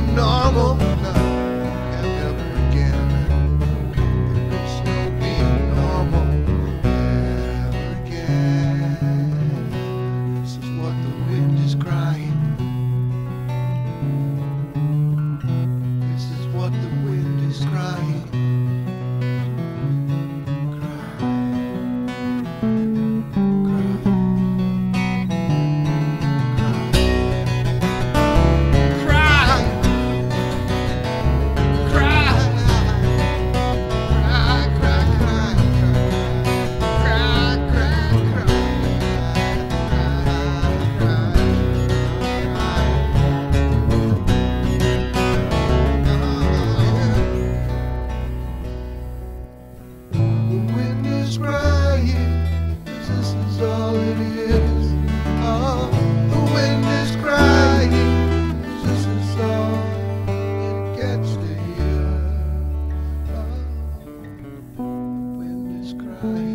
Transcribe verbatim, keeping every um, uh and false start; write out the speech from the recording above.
normal. No, can't ever again. There is no being normal ever again. This is what the wind is crying. This is what the wind is crying. All it is, oh, the wind is crying. This is all it gets to hear. Oh, the wind is crying.